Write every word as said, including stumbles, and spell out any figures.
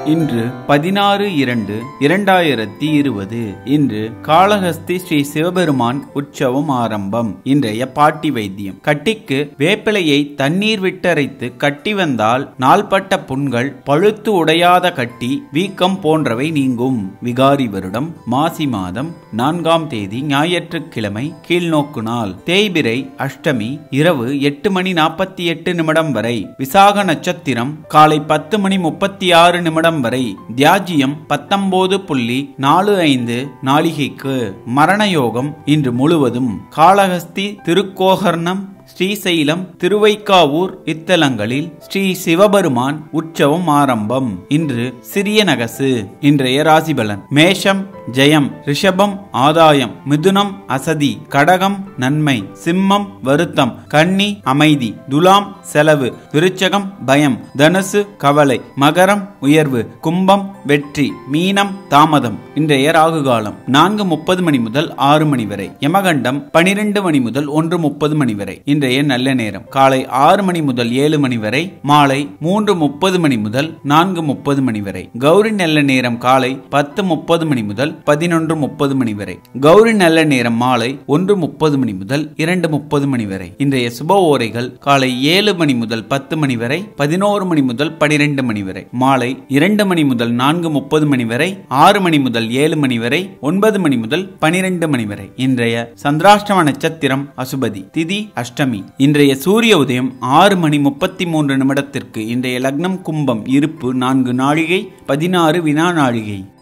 இன்று பதினாறு இரண்டு இரண்டாயிரத்தி இருபது. இன்று காளஹஸ்தி ஸ்ரீ சிவபெருமான் உற்சவம் ஆரம்பம். இன்றைய பாட்டி வைத்தியம். கட்டிக்கு வேப்பிலையை தண்ணீர் விட்டரைத்து கட்டி வந்தால் நாள்பட்ட புண்கள், பழுத்து உடையாத கட்டி, வீக்கம் போன்றவை நீங்கும். விகாரி வருடம் மாசி மாதம் நான்காம் தேதி ஞாயிற்றுக்கிழமை, கீழ்நோக்கு நாள், தேய்பிரை அஷ்டமி, இரவு எட்டு மணி நாற்பத்தி எட்டு நிமிடம் வரை. விசாக நட்சத்திரம் காலை பத்து மணி முப்பத்தி ஆறு நிமிடம் வரை. தியாஜியம் பத்தொன்பது புள்ளி நாலு ஐந்து நாளிகைக்கு. மரண யோகம் இன்று முழுவதும். காளஹஸ்தி, திருக்கோகர்ணம், ஸ்ரீசைலம், திருவைக்காவூர் இத்தலங்களில் ஸ்ரீ சிவபெருமான் உற்சவம் ஆரம்பம். இன்று சிறிய நகசு. இன்றைய ராசிபலன். மேஷம் ஜெயம், ரிஷபம் ஆதாயம், மிதுனம் அசதி, கடகம் நன்மை, சிம்மம் வருத்தம், கன்னி அமைதி, துலாம் செலவு, விருச்சகம் பயம், தனுசு கவலை, மகரம் உயர்வு, கும்பம் வெற்றி, மீனம் தாமதம். இன்றைய ராகு காலம் நான்கு முப்பது மணி முதல் ஆறு மணி வரை. யமகண்டம் பனிரெண்டு மணி முதல் ஒன்று முப்பது மணி வரை. இன்றைய நல்ல நேரம் காலை ஆறு மணி முதல் ஏழு மணி வரை, மாலை மூன்று முப்பது மணி முதல் நான்கு முப்பது மணி வரை. கௌரி நல்ல நேரம் காலை பத்து முப்பது மணி முதல் பதினொன்று முப்பது மணி வரை. கௌரி நல்ல நேரம் மாலை ஒன்று முப்பது மணி முதல் இரண்டு முப்பது மணி வரை. இன்றைய சுப ஓரைகள் காலை ஏழு மணி முதல் பத்து மணி வரை, பதினோரு மணி முதல் பனிரெண்டு மணி வரை, மாலை இரண்டு மணி முதல் நான்கு முப்பது மணி வரை, ஆறு மணி முதல் ஏழு மணி வரை, ஒன்பது மணி முதல் பனிரெண்டு மணி வரை. இன்றைய சந்திராஷ்டம நட்சத்திரம் அசுபதி, திதி அஷ்டமி. இன்றைய சூரிய உதயம் ஆறு மணி முப்பத்தி மூன்று நிமிடத்திற்கு. இன்றைய லக்னம் கும்பம், இருப்பு நான்கு நாழிகை பதினாறு வினா நாழிகை.